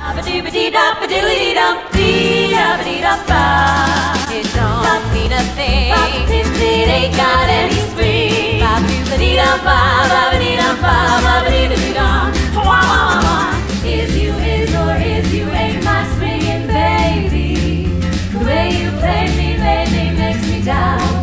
It don't mean a thing. It ain't got any spring. Is you is or is you ain't my swinging baby. The way you play me lately makes me doubt.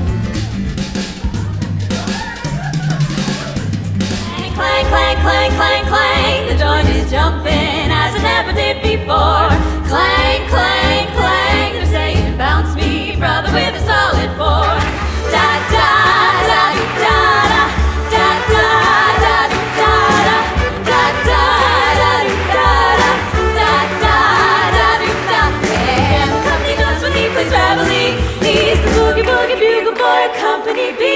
Clang, clang, clang, clang, clang. The joint is jumping as it never did before. Clang, clang, clang. They're saying bounce me, brother, with a solid four. Da da da da da da da da da da da da da da da. And company knows when he plays reveille. He's the boogie boogie bugle boy, Company B.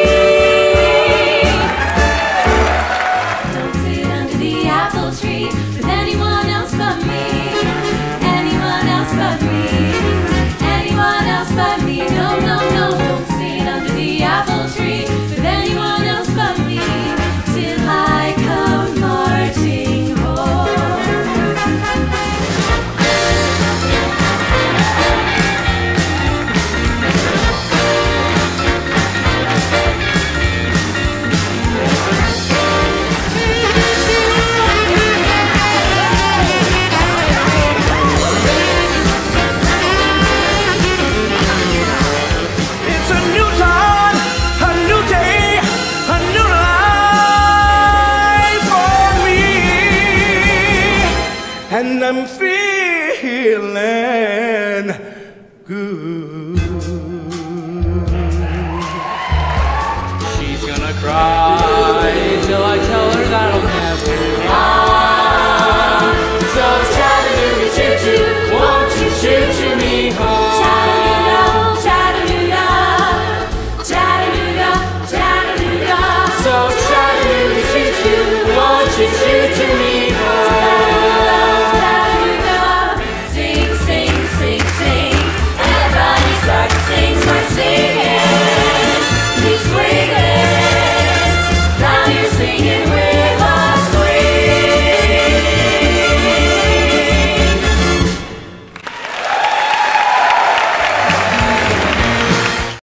With anyone else but me, anyone else but me, anyone else but me. No, no, no, don't sit under the apple tree with anyone else but me till I come marching home. And I'm feeling good.